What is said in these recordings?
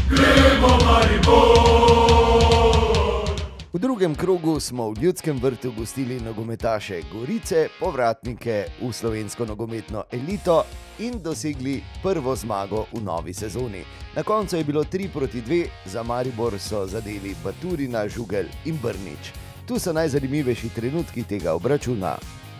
V drugem krogu smo v Ljudskem vrtu gostili nogometaše Gorice, povratnike v slovensko nogometno elito in dosegli prvo zmago v novi sezoni. Na koncu je bilo 3-2, za Maribor so zadeli Baturina, Žugelj in Brnič. Tu so najzanimivejši trenutki tega obračuna.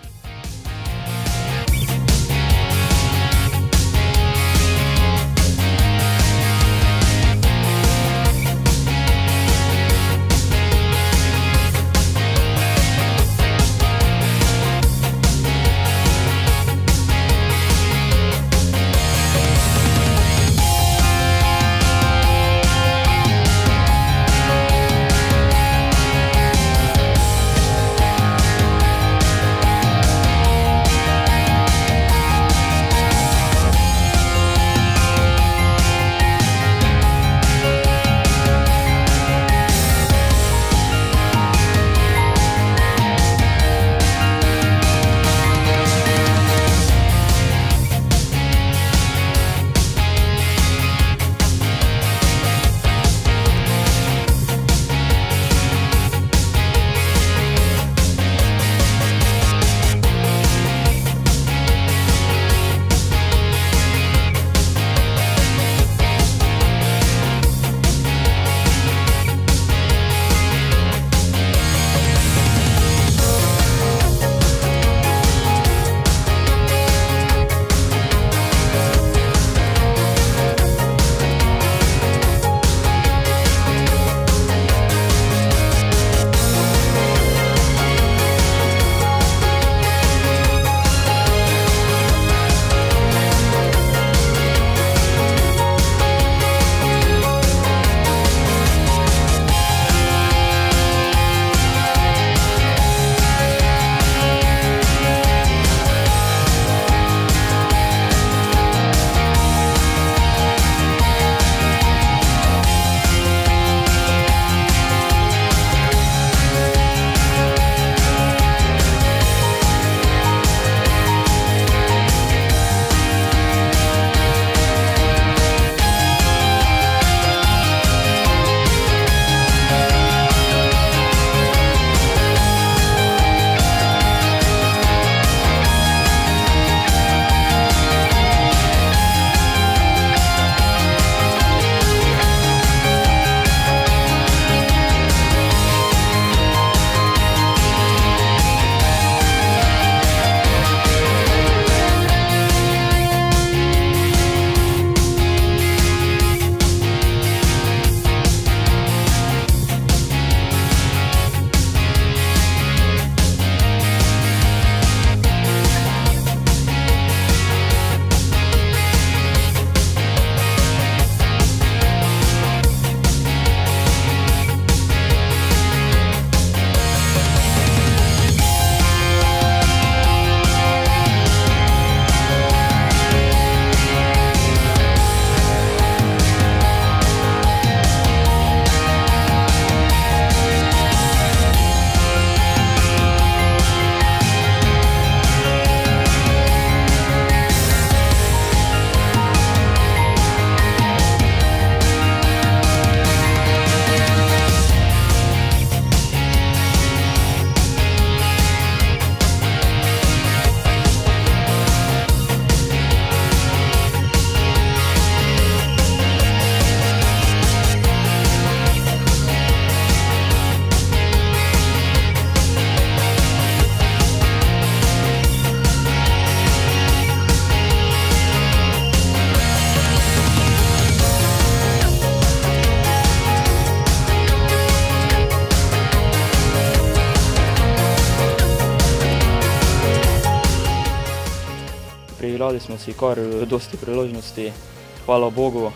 Priigrali smo si kar dosti priložnosti, hvala Bogu,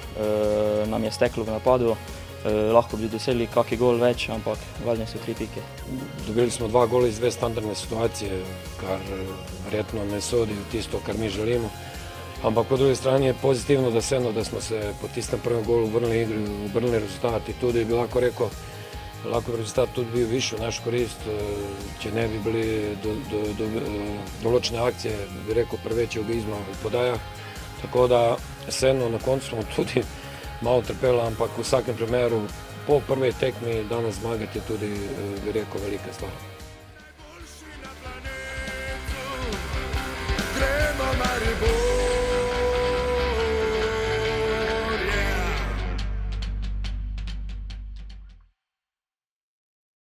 nam je steklo v napadu, lahko bi dosegli kakšen gol več, ampak važne so 3 pike. Dobili smo 2 gola iz 2 standardne situacije, kar verjetno ne sodi v tisto, kar mi želimo. Ampak po drugi strani je pozitivno, da smo se po tistem prvem golu vrnili igri, obrnili rezultat in tudi bi lahko rekel, lahko bi rezultat tudi bil višji v naš korist, če ne bi bili določene akcije, bi rekel, preveč egoizma v podajah. Tako da vseeno na koncu smo tudi malo trpela, ampak v vsakem primeru po prvi tekmi danes zmagati je tudi, bi rekel, velika stvar.